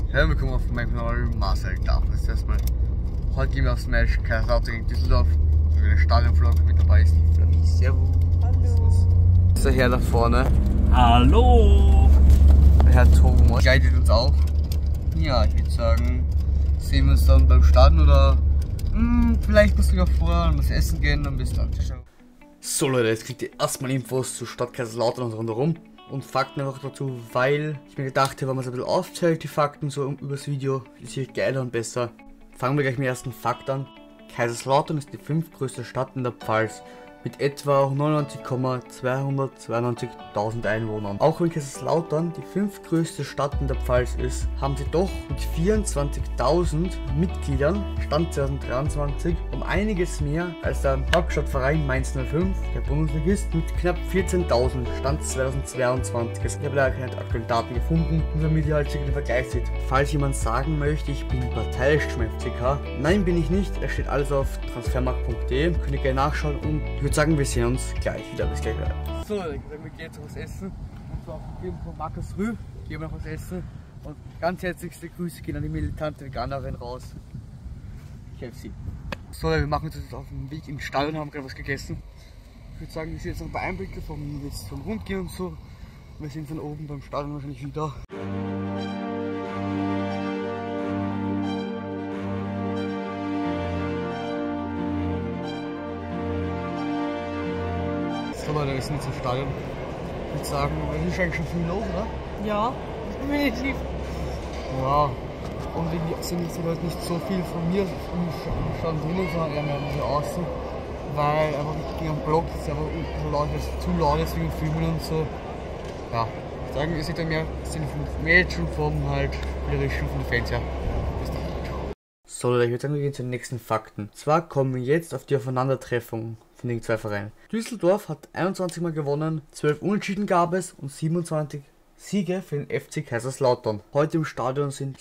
Herzlich willkommen auf meinem Kanal Marcel Davis. Erstmal heute gehen wir aufs Match Kaiserslautern gegen Düsseldorf. Für den Stadionvlog mit dabei ist die Flamie. Servus. Hallo. Das ist der Herr da vorne. Hallo. Der Herr Thomas begleitet uns auch. Ja, ich würde sagen, sehen wir uns dann beim Stadion oder vielleicht muss ich auch vorher was essen gehen und bis dann. Ciao. So Leute, jetzt kriegt ihr erstmal Infos zur Stadt Kaiserslautern und rundherum. Und Fakten einfach dazu, weil ich mir gedacht habe, wenn man es ein bisschen aufzählt, die Fakten so übers Video, ist hier geiler und besser. Fangen wir gleich mit dem ersten Fakt an. Kaiserslautern ist die 5. größte Stadt in der Pfalz mit etwa 99,292.000 Einwohnern. Auch wenn Kaiserslautern die 5. größte Stadt in der Pfalz ist, haben sie doch mit 24.000 Mitgliedern, Stand 2023, um einiges mehr als der Hauptstadtverein Mainz 05, der Bundesligist, mit knapp 14.000, Stand 2022. Ich habe leider keine aktuellen Daten gefunden, nur damit ihr halt den Vergleich seht. Falls jemand sagen möchte, ich bin parteiisch zum FCK, nein bin ich nicht, es steht alles auf transfermarkt.de, könnt ihr gerne nachschauen und ich würde sagen, wir sehen uns gleich wieder. Bis gleich. So, ich würde sagen, wir gehen jetzt was essen. Und zwar auf dem von Markus Rüh. Gehen wir noch was essen. Und ganz herzlichste Grüße gehen an die militante Veganerin raus. Ich helfe sie. So, wir machen uns jetzt auf dem Weg ins Stadion, haben gerade was gegessen. Ich würde sagen, wir sehen jetzt noch ein paar Einblicke vom Rundgehen und so. Wir sind von oben beim Stadion wahrscheinlich wieder. So Leute, wir sind jetzt im Stadion. Ich würde sagen, es ist eigentlich schon viel los, oder? Ja, definitiv. Ja, und irgendwie sind jetzt halt nicht so viel von mir im Stand drinnen, sondern eher mehr so außen. Weil einfach gegen den Block ist einfach zu laut ist wegen Filmen und so. Ja, ich würde sagen, ihr seht ja mehr Sinn vom Match und vom halt spielerischen von den Fans her. Bis dann. So Leute, ich würde sagen, wir gehen zu den nächsten Fakten. Zwar kommen wir jetzt auf die Aufeinandertreffung von den zwei Vereinen. Düsseldorf hat 21 Mal gewonnen, 12 Unentschieden gab es und 27 Siege für den FC Kaiserslautern. Heute im Stadion sind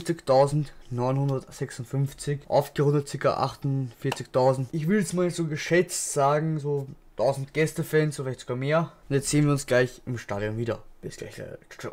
47.956, aufgerundet ca. 48.000. Ich will jetzt mal so geschätzt sagen, so 1000 Gästefans, oder vielleicht sogar mehr. Und jetzt sehen wir uns gleich im Stadion wieder. Bis gleich. Ciao.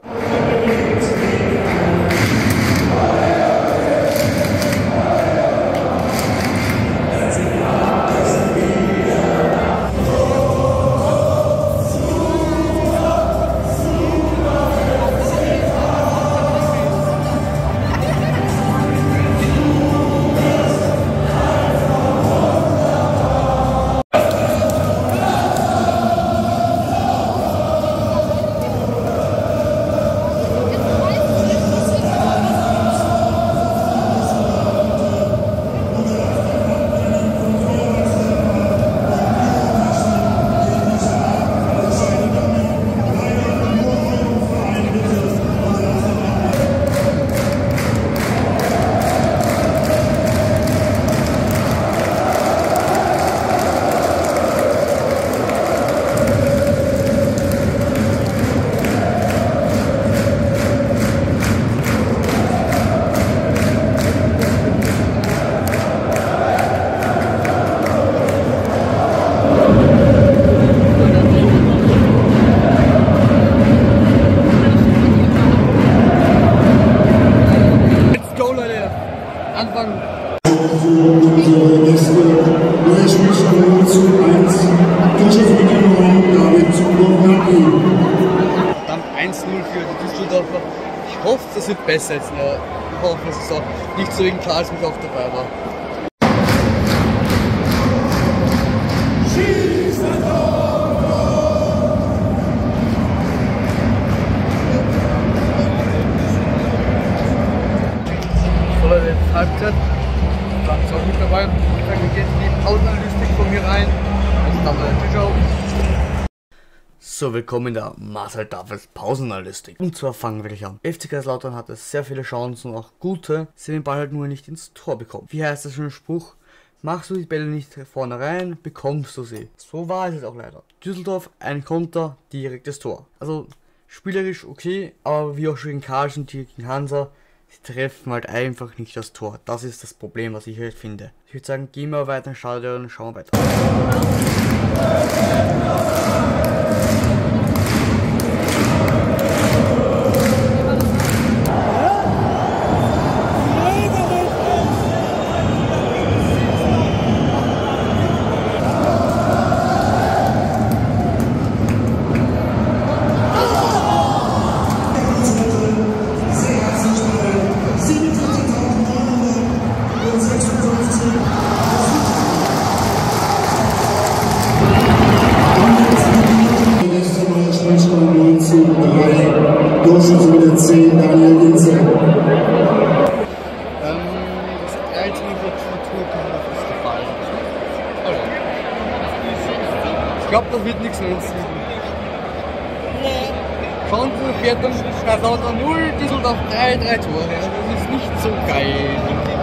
Dann 1-0 für die Düsseldorfer. Ich hoffe, das wird besser jetzt. Ich hoffe, dass es auch nicht so wegen Karls mit auch dabei war. So Leute, jetzt Halbzeit. Dann ist auch mit dabei. Dann geht jetzt die Pausenanalytik von mir rein. Bis dann, ciao. So, willkommen in der Marcel Davis Pausenanalytik. Und zwar fangen wir gleich an. FC Kaiserslautern hatte sehr viele Chancen und auch gute, sie haben den Ball halt nur nicht ins Tor bekommen. Wie heißt das schon Spruch? Machst du die Bälle nicht vorne rein, bekommst du sie. So war es jetzt auch leider. Düsseldorf, ein Konter, direktes Tor. Also spielerisch okay, aber wie auch schon gegen Karls und gegen Hansa, sie treffen halt einfach nicht das Tor. Das ist das Problem, was ich halt finde. Ich würde sagen, gehen wir weiter ins Stadion und schauen wir weiter. glaube, das wird nichts mehr in Süden. Chancen fährt dann Kaiserslautern 0, Düsseldorf 3 Tore. Das ist nicht so geil.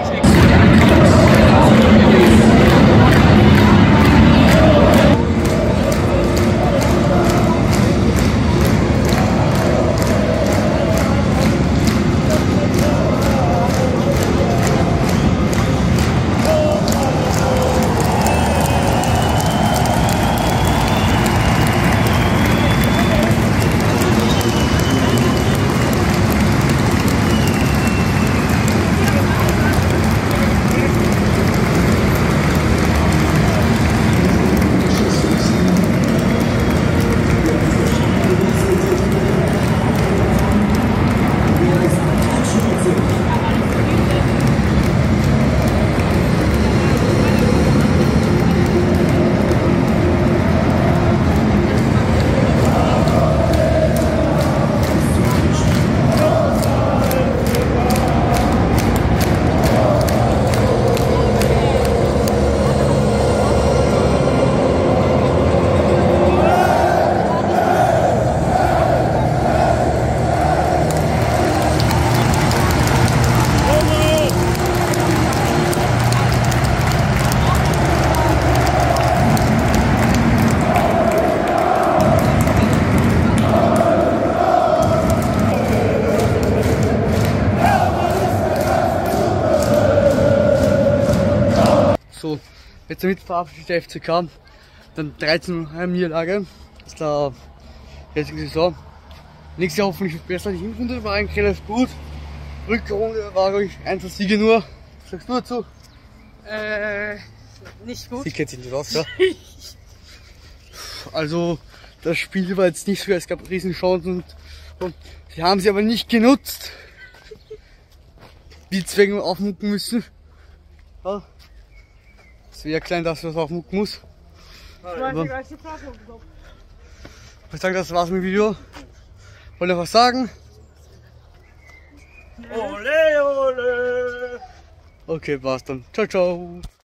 So, jetzt damit verabschiedet der FCK. Dann 13 Niederlage. Das ist der jetzige Saison. Nächstes Jahr hoffentlich wird besser. Die Hinrunde war eigentlich relativ gut. Rückrunde war, glaube ich, 1 Siege nur. Was sagst du dazu? Nicht gut. Sie kennt sich nicht aus, ja? Also, das Spiel war jetzt nicht so, es gab Riesenchancen und sie haben sie aber nicht genutzt. Die Zwänge aufmucken müssen. Ja. Es wäre klein, dass man das aufmucken muss. Aber ich sage, das war's mit dem Video. Wollt ihr was sagen? Ole, ole. Okay, war's dann. Ciao, ciao.